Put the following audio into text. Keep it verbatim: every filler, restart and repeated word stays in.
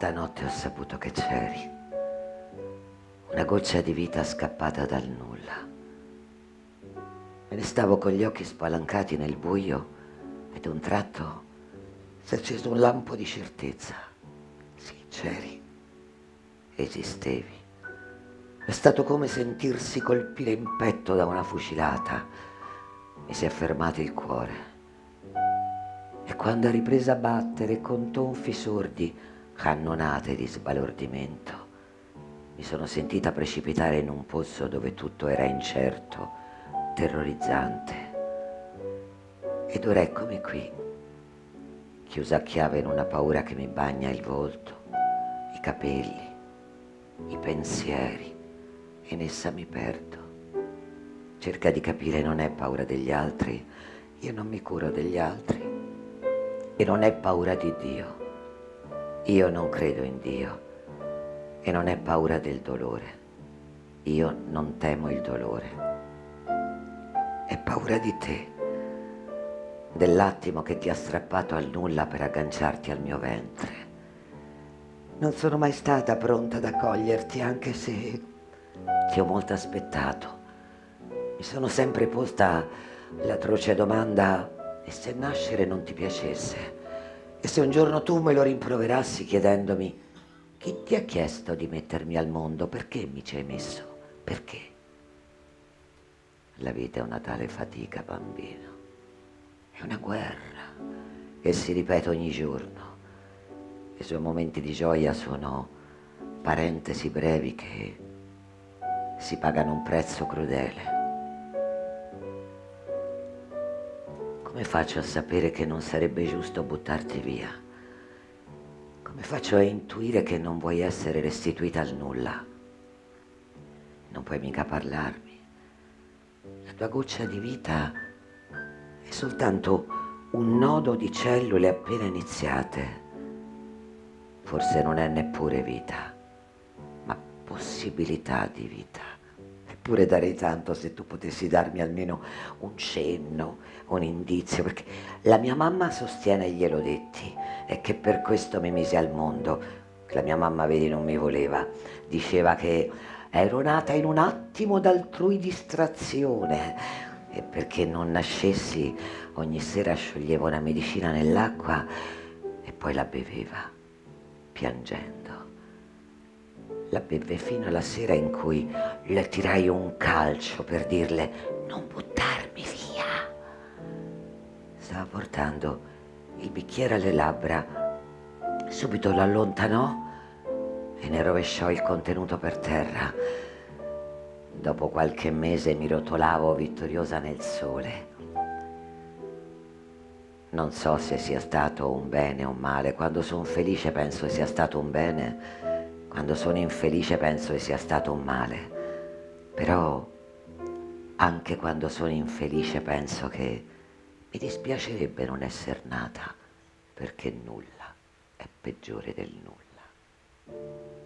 Stanotte ho saputo che c'eri. Una goccia di vita scappata dal nulla. Me ne stavo con gli occhi spalancati nel buio ed a un tratto si è acceso un lampo di certezza. Sì, c'eri. Esistevi. È stato come sentirsi colpire in petto da una fucilata. Mi si è fermato il cuore. E quando ha ripreso a battere con tonfi sordi, cannonate di sbalordimento, mi sono sentita precipitare in un pozzo dove tutto era incerto, terrorizzante. Ed ora eccomi qui, chiusa a chiave in una paura che mi bagna il volto, i capelli, i pensieri, e in essa mi perdo. Cerca di capire, non è paura degli altri, io non mi curo degli altri, e non è paura di Dio, io non credo in Dio, e non è paura del dolore, io non temo il dolore. È paura di te, dell'attimo che ti ha strappato al nulla per agganciarti al mio ventre. Non sono mai stata pronta ad accoglierti, anche se ti ho molto aspettato. Mi sono sempre posta l'atroce domanda: e se nascere non ti piacesse? E se un giorno tu me lo rimproverassi chiedendomi: chi ti ha chiesto di mettermi al mondo? Perché mi ci hai messo? Perché? La vita è una tale fatica, bambino. È una guerra che si ripete ogni giorno. I suoi momenti di gioia sono parentesi brevi che si pagano un prezzo crudele. Come faccio a sapere che non sarebbe giusto buttarti via? Come faccio a intuire che non vuoi essere restituita al nulla? Non puoi mica parlarmi. La tua goccia di vita è soltanto un nodo di cellule appena iniziate. Forse non è neppure vita, ma possibilità di vita. Eppure darei tanto se tu potessi darmi almeno un cenno, un indizio, perché la mia mamma sostiene, glielo detti, e che per questo mi misi al mondo. La mia mamma, vedi, non mi voleva. Diceva che ero nata in un attimo d'altrui distrazione, e perché non nascessi ogni sera scioglieva una medicina nell'acqua e poi la beveva, piangendo. La beve fino alla sera in cui le tirai un calcio per dirle: non buttarmi via. Stava portando il bicchiere alle labbra, subito lo allontanò e ne rovesciò il contenuto per terra. Dopo qualche mese mi rotolavo vittoriosa nel sole. Non so se sia stato un bene o un male. Quando sono felice penso che sia stato un bene, quando sono infelice penso che sia stato un male. Però anche quando sono infelice penso che mi dispiacerebbe non essere nata, perché nulla è peggiore del nulla.